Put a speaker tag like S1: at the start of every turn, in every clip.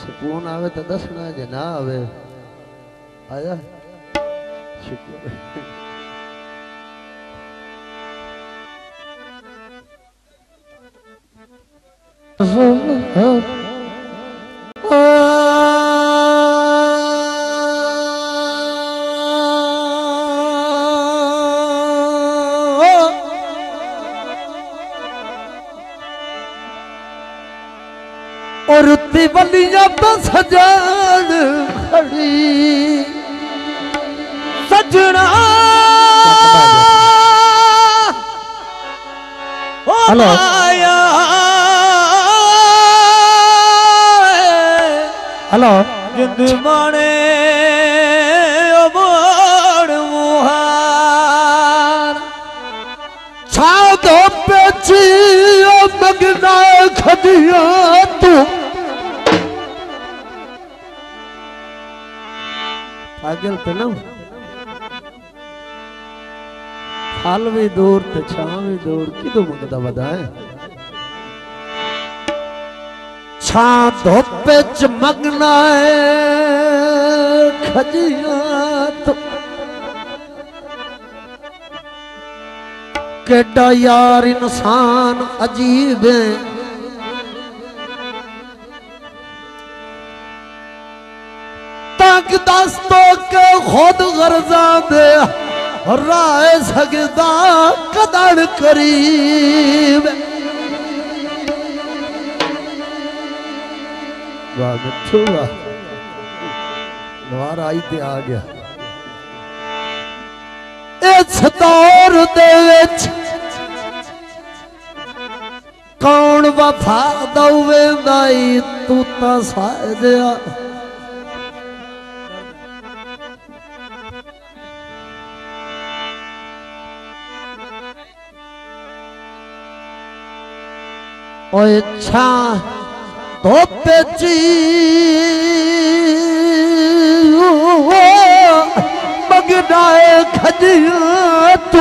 S1: सुकून आवे तो दसना जे ना आवे आया शुक्र और बलिया तो सजान खड़ी सजना हेलो हेलो जिंद माने अबार मुहार छादो पेची मगना खदिया तू पागल तो ना हाल भी दूर तो छां भी दूर किदो मंगदा वदाए छां धोपे च मगना खजिया तो केड़ा यार इंसान अजीब है तक दस्तों के खुद गर्जा दे राय सकदा कदर करीब वाह मिठू वाह नवार आई ते आ गया इस दौर दे विच कौन वफा दवेंदा तू तां सादिया ओए छा धोपे ची मगनाए खजिया तू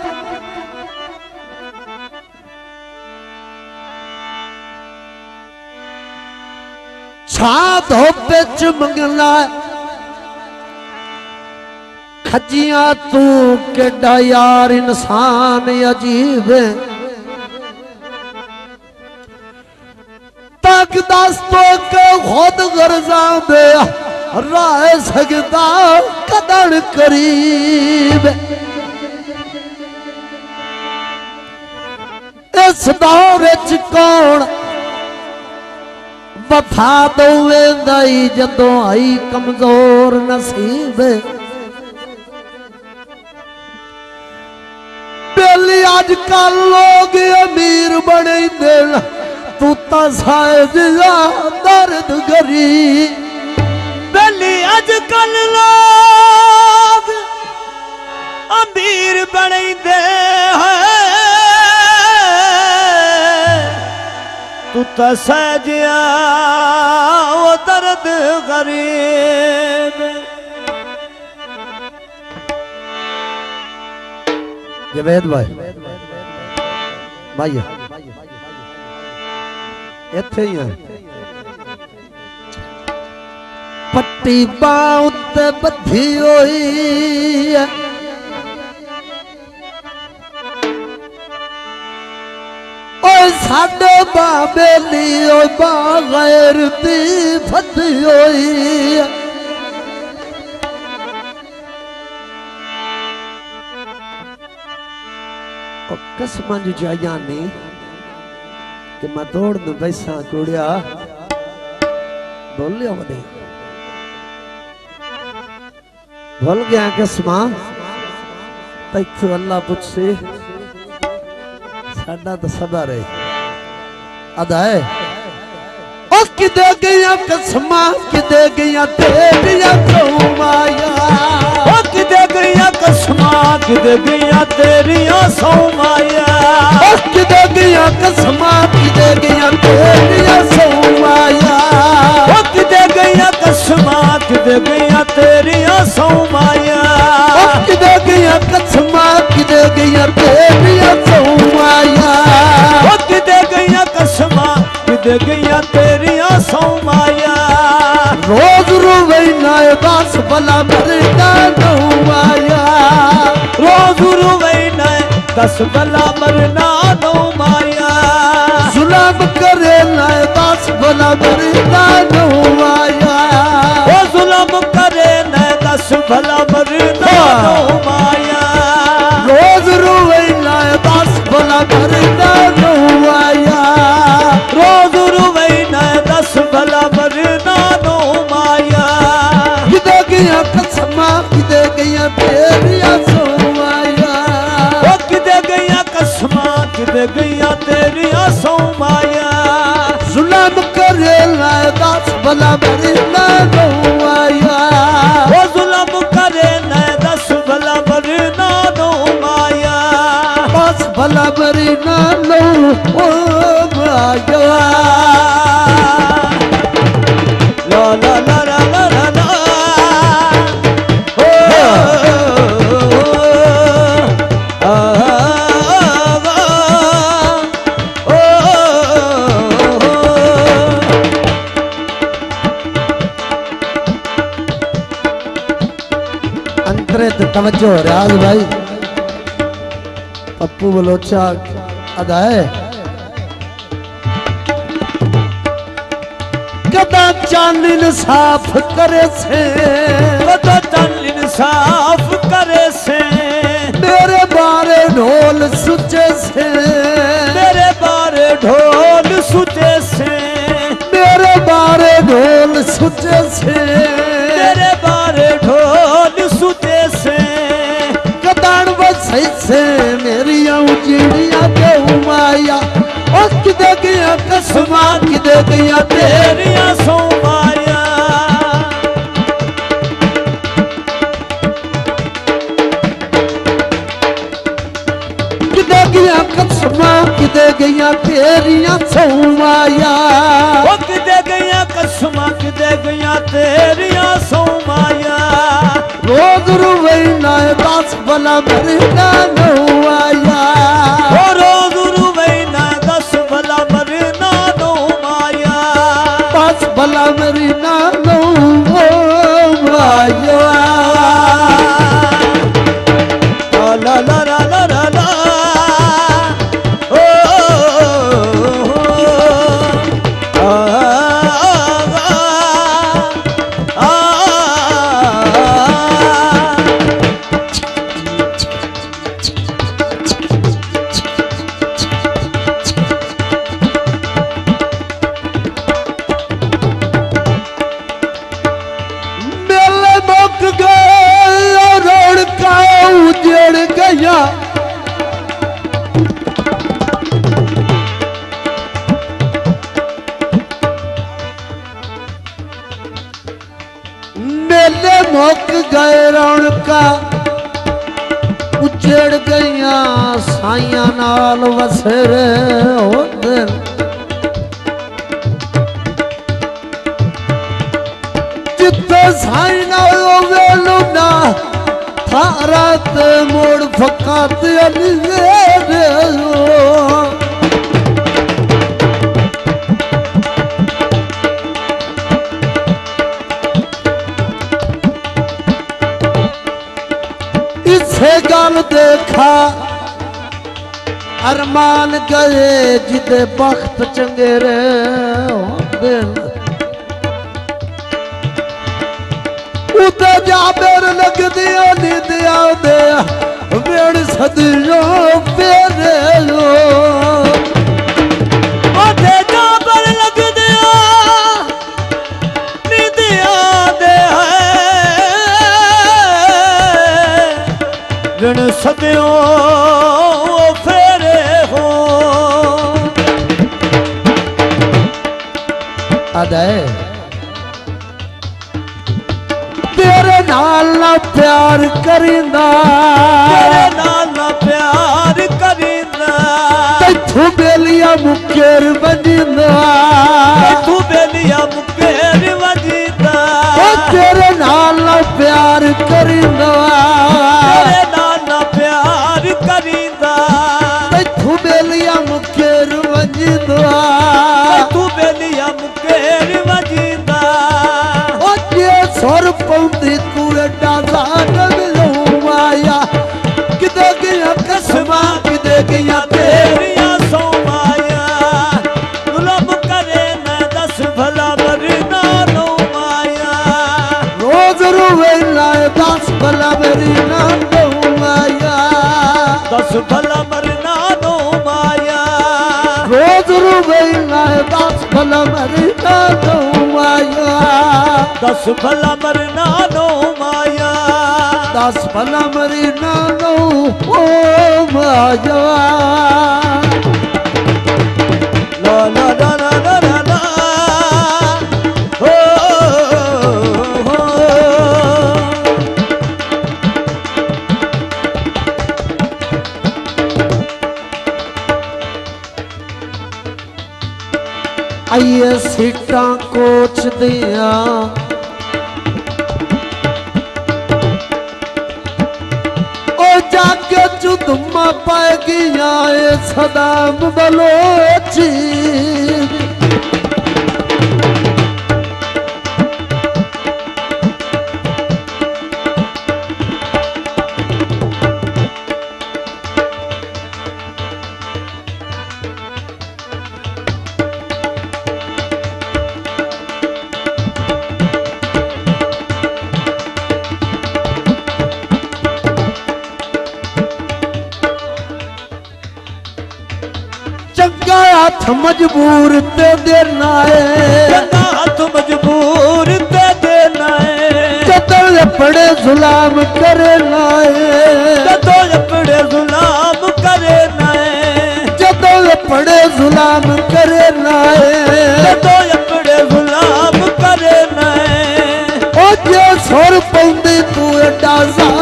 S1: छा धोपे च मंगना खजिया तू केड़ा यार इंसान अजीब है तक दस्तों के खुद गर्जा दे राय सकदा कदर करीब इस दौर च कौन वफा दवेंदा जदों आई कमजोर नसीब बेली अजकल लोग अमीर बने देना तू ता साजिया दर्द गरी बेली अजकल लोग अमीर बने दे तू ता साजिया वो दर्द गरीब जवेद भाई भाई इत्थे ही है पट्टी बांह ते बधी होई है ओए साडे बाबेली ओ बागैर दी फती होई है ओ कसमां जो जाया नहीं कि मैं दौड़ दू पैसा कुड़िया बोल लिया मदे भूल गया कसमा तैथू अल्लाह पुछे साडा तो सबर है अदा है ओ किदे गया कसमा किदे गया तेरिया सौमाया ओ किदे गया कसमा किदे गया तेरिया सौमाया ओ किदे गया कसमा किदे गया तेरिया सौमाया ओ किदे गया कसमा किदे गया तेरिया सौमाया ओ किदे गया कसमा किदे गया तेरिया सौमाया ओ किदे गया कसमा किदे गया तेरिया सौमाया नाय दास भला मरना नो माया
S2: रोज रुवई नाय दस भला मरना नो माया
S1: जुल्म करे नाय दास भला मरना नो माया
S2: ओ जुल्म करे नाय दस भला मरना नो माया
S1: रोज रुवई नाय दास भला मरना नो माया
S2: रोज रुवई नाय दस भला मरना नो माया
S1: किदे गया कसमा किदे गया तेरिया सो माया
S2: ओ किदे गया कसमा किदे गया तेरिया सो माया
S1: जुल्म करे नाय दास भला मरना नो माया
S2: ओ जुल्म करे नाय दस भला मरना नो माया
S1: दास भला मरना नो माया
S2: ला ला ला ला ला ला ला
S1: अंतरे तवज्जो रियाज भाई पप्पू बलोचा अदा है कदा चांदन साफ करे से
S2: कदा चांदन साफ करे से
S1: मेरे बारे ढोल सुचे से
S2: मेरे बारे ढोल सुचे से
S1: मेरे बारे ढोल सुचे से
S2: मेरे बारे ढोल सुचे से
S1: कदान बसई से मेरी उजड़िया के माया और किदे गया कसमा किदे गया
S2: तेरिया सो माया
S1: किदे गया कसमा किदे गया तेरिया सो माया
S2: ओ किदे गया कसमा किदे गया तेरिया सो माया
S1: रोज रुवई नाय दास भला मरना नो माया
S2: ओ रोज रुवई नाय दस भला मरना नो माया
S1: दास भला मरना नो माया
S2: ला ला ला ला ला ला ओ
S1: मेले मुक गए रोड का उजड़ गया मेले मुक गए रोड का उजड़ गया साइया नाल वसरे हो दिल जिते साई ना वेलू ना थारा ते मोड़ फकात अली इसे गल देखा अरमान गए जिदे बख्त चंगे रे दिल उते जा मेर लग दिया नी दिया दे मेड़ सदियों पेरे लो
S2: ओते जा पर लग दिया नी दिया दे ऋण सदियों फेरे हो
S1: अदय तेरे नाल ना प्यार करिंदा
S2: तेरे नाल ना प्यार करिंदा
S1: तू बेलिया मुकेर बजिंदा
S2: तू बेलिया मुकेर बजिंदा
S1: तेरे नाल ना प्यार करिंदा
S2: तेरे नाल ना प्यार करिंदा
S1: तू बेलिया मुकेर बजिंदा
S2: तू बेलिया मुकेर बजिंदा
S1: ओ जे 100
S2: दस भला मरना नो माया
S1: 10 भला मरना नो ओ माया
S2: ला ला ला ला ला ला ला ओ
S1: आइए सीटा कोच दिया ओ जाके चुदमा पाए गिया सदाम बलोची चंगा हाथ मजबूर ते देना है
S2: चंगा हाथ मजबूर ते देना है
S1: जदों पड़े जुलाम करे लाए
S2: जदों अपने जुलाम करे नाए
S1: जदों पड़े जुलाम करे लाए
S2: जदों अपने जुलाम करे नाए
S1: ओ जे सुर पौंदी तू एडा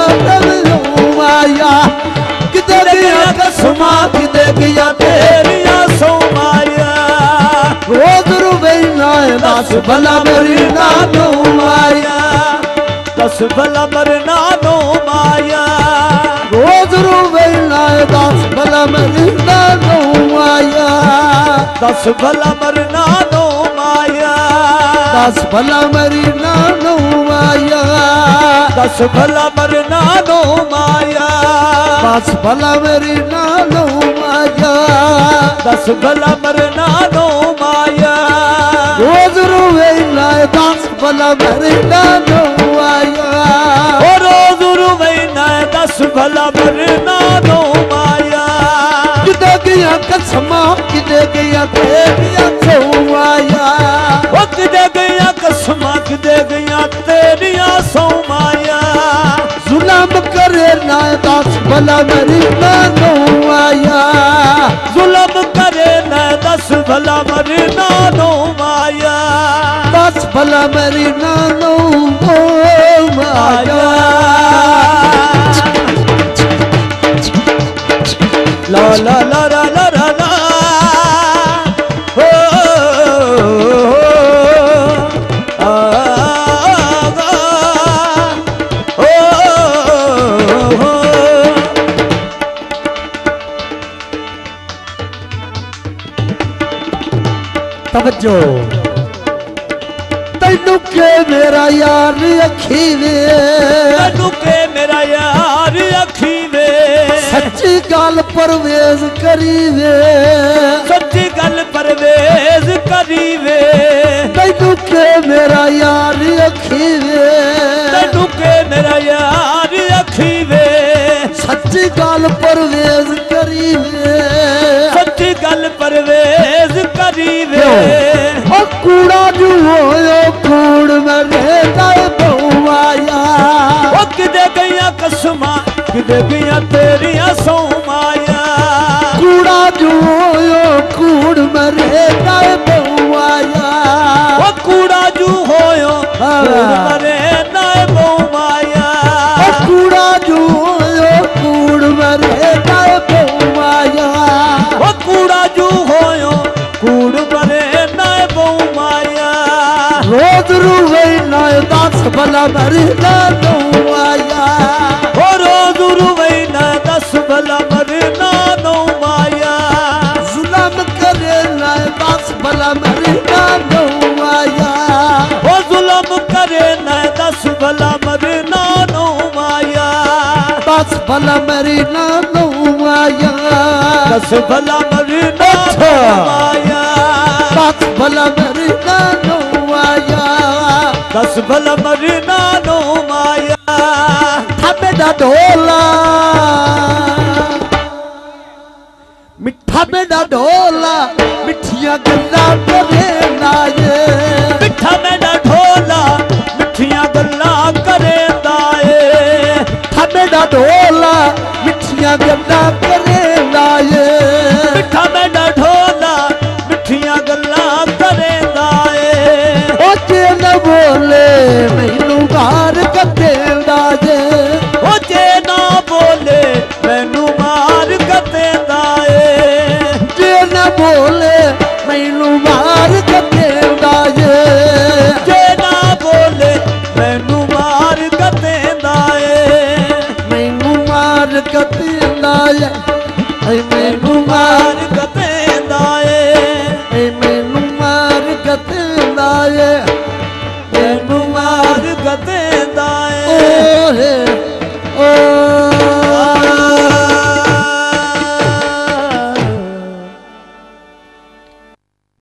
S1: जालिम माया किते गया कसमा किते गया
S2: तेरिया सो माया
S1: रोज रुबैना 10 भला मरना नो माया
S2: 10 भला मरना नो माया
S1: रोज रुबैना 10 भला मरना नो माया
S2: 10 भला मरना नो माया
S1: 10 भला मरना नो माया
S2: 10 भला मरना नो माया
S1: 10 भला मरना नो माया
S2: 10 भला मरना नो माया
S1: रोज रुबैना 10 भला मरना नो माया
S2: ओ रोज रुबैना 10 भला मरना नो माया
S1: किते गया कसमा किते गया तेरिया सो माया
S2: ओ किते गया कसमा किते गया तेरिया सो माया
S1: जुलाम करे ना 10 भला मरना नो माया
S2: जुल्म करे न 10 भला मरना नो माया
S1: 10 भला मरना नो माया
S2: ला ला ला ला ला ला ला हो
S1: तवज्जो तैनू के मेरा यार अखी वे
S2: तैनू के मेरा यार अखी वे
S1: सच्ची गल परवेज करी वे
S2: सच्ची गल परवेज करी वे
S1: तैनू के मेरा यार अखी वे
S2: तैनू के मेरा यार अखी वे
S1: सच्ची गल परवेज करी वे
S2: सच्ची गल परवेज करी वे
S1: ओ कूड़ा जो होयो कूड़ में रहता बहुआया
S2: ओ किदे गया कसमा किदे गया तेरिया सो माया
S1: कूड़ा जो होयो कूड़ में रहता बहुआया
S2: ओ कूड़ा जू होयो मरे ना बो माया
S1: ओ कूड़ा जो होयो कूड़ में रहता बहुआया
S2: ओ कूड़ा जू होयो कूड़ मरे ना बो माया
S1: रोज रुवे ना 10 भला मरना नो माया
S2: ओ रोज रुवै ना 10 भला मरना नो माया
S1: जुलम करे ना 10 भला मरना नो माया
S2: ओ जुल्म करे ना 10 भला मरना नो माया
S1: 10 भला मरना नो माया
S2: 10 भला मरना नो माया
S1: 10 भला मरना नो माया
S2: 10 भला मरना नो माया
S1: थामे दा ढोला मिठा में दा ढोला मिठिया गल्ला करे ना ये
S2: मिठा में दा ढोला
S1: मिठिया गल्ला करेंदा ए
S2: मिठा मैडा ढोला मिठिया गल्ला करेंदा ए
S1: ओ जे न बोले मैनू मार कदेंदा जे
S2: ओ जे ना बोले मैनू मार कदेंदा ए
S1: जे न बोले मैनू मार कदेंदा जे
S2: जे ना बोले मैनू मार कदेंदा ए
S1: मैनू मार कदेंदा ए ऐ मैनू
S2: मार कदेंदा ए
S1: मैनू मार कदेंदा ए
S2: मैनू मार कदेंदा ए
S1: ओ